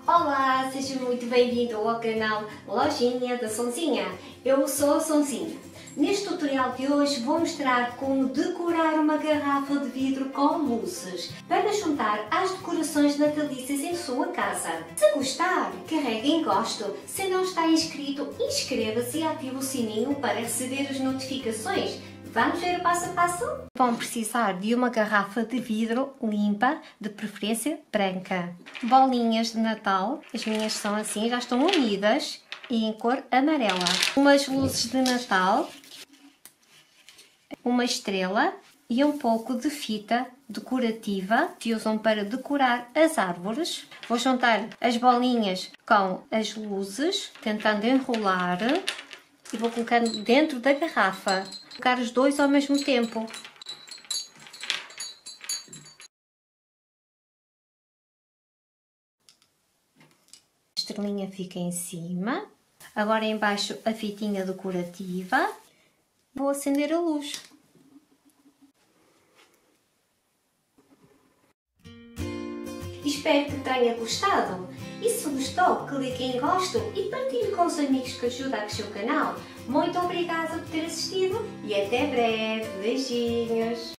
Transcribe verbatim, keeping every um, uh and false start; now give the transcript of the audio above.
Olá, seja muito bem-vindo ao canal Lojinha da Sonzinha. Eu sou a Sonzinha. Neste tutorial de hoje vou mostrar como decorar uma garrafa de vidro com luzes para juntar às decorações natalícias em sua casa. Se gostar, carregue em gosto. Se não está inscrito, inscreva-se e ative o sininho para receber as notificações. Vamos ver o passo a passo? Vão precisar de uma garrafa de vidro limpa, de preferência branca. Bolinhas de Natal, as minhas são assim, já estão unidas e em cor amarela. Umas luzes de Natal, uma estrela e um pouco de fita decorativa que usam para decorar as árvores. Vou juntar as bolinhas com as luzes, tentando enrolar e vou colocando dentro da garrafa. Colocar os dois ao mesmo tempo. A estrelinha fica em cima. Agora em baixo a fitinha decorativa. Vou acender a luz. Espero que tenha gostado. E se gostou, clique em gosto e partilhe com os amigos que ajudam a crescer o canal. Muito obrigada por ter assistido e até breve. Beijinhos!